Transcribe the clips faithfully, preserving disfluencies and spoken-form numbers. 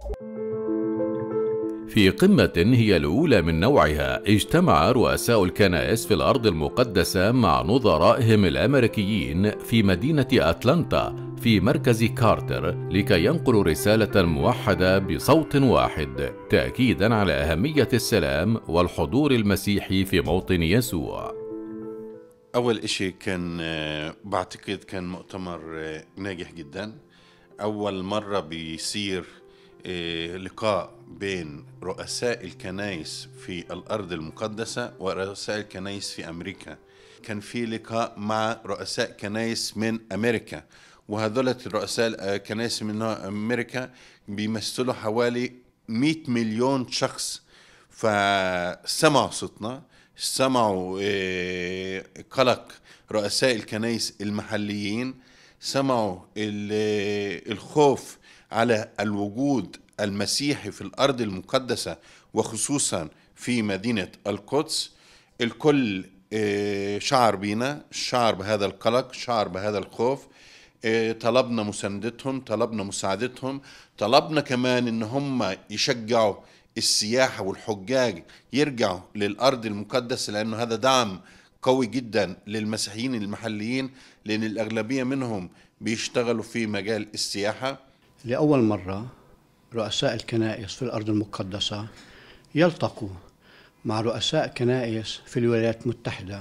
في قمة هي الأولى من نوعها، اجتمع رؤساء الكنائس في الأرض المقدسة مع نظرائهم الأمريكيين في مدينة أتلانتا في مركز كارتر لكي ينقلوا رسالة موحدة بصوت واحد، تأكيدا على أهمية السلام والحضور المسيحي في موطن يسوع. أول إشي كان بعتقد كان مؤتمر ناجح جدا. أول مرة بيصير لقاء بين رؤساء الكنائس في الأرض المقدسة ورؤساء الكنائس في أمريكا. كان في لقاء مع رؤساء كنائس من أمريكا، وهذول الرؤساء الكنائس من أمريكا بيمثلوا حوالي مئة مليون شخص. فسمعوا صوتنا، سمعوا قلق رؤساء الكنائس المحليين، سمعوا الخوف على الوجود المسيحي في الأرض المقدسة وخصوصا في مدينة القدس. الكل شعر بينا، شعر بهذا القلق، شعر بهذا الخوف. طلبنا مساندتهم، طلبنا مساعدتهم، طلبنا كمان إن هم يشجعوا السياحة والحجاج يرجعوا للأرض المقدسة، لأنه هذا دعم قوي جدا للمسيحيين المحليين، لأن الأغلبية منهم بيشتغلوا في مجال السياحة. لأول مرة رؤساء الكنائس في الأرض المقدسة يلتقوا مع رؤساء كنائس في الولايات المتحدة،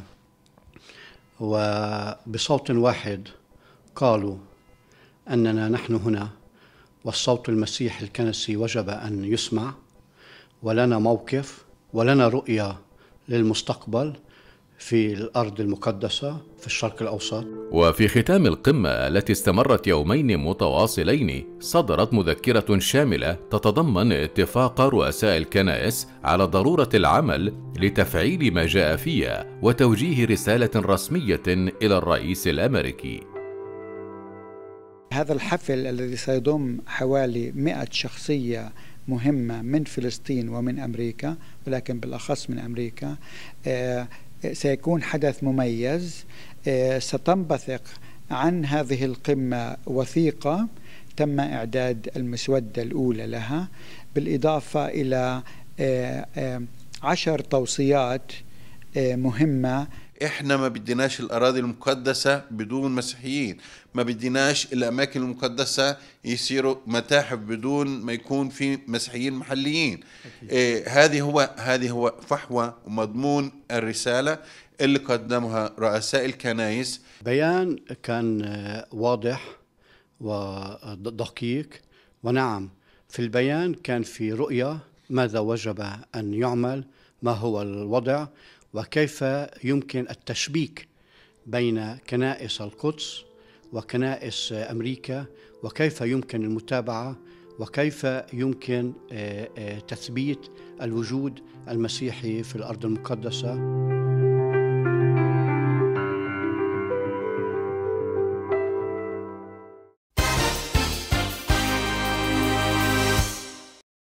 وبصوت واحد قالوا أننا نحن هنا، والصوت المسيحي الكنسي وجب أن يسمع، ولنا موقف ولنا رؤية للمستقبل في الأرض المقدسة في الشرق الأوسط. وفي ختام القمة التي استمرت يومين متواصلين، صدرت مذكرة شاملة تتضمن اتفاق رؤساء الكنائس على ضرورة العمل لتفعيل ما جاء فيها وتوجيه رسالة رسمية إلى الرئيس الأمريكي. هذا الحفل الذي سيضم حوالي مئة شخصية مهمة من فلسطين ومن أمريكا، ولكن بالأخص من أمريكا، آه سيكون حدث مميز. ستنبثق عن هذه القمة وثيقة تم إعداد المسودة الأولى لها، بالإضافة إلى عشر توصيات مهمة. إحنا ما بديناش الأراضي المقدسة بدون مسيحيين، ما بديناش الأماكن المقدسة يصيروا متاحف بدون ما يكون في مسيحيين محليين. إيه هذه هو هذه هو فحوى ومضمون الرسالة اللي قدمها رؤساء الكنائس. بيان كان واضح ودقيق، ونعم في البيان كان في رؤية ماذا وجب أن يعمل، ما هو الوضع، وكيف يمكن التشبيك بين كنائس القدس وكنائس أمريكا، وكيف يمكن المتابعة، وكيف يمكن تثبيت الوجود المسيحي في الأرض المقدسة.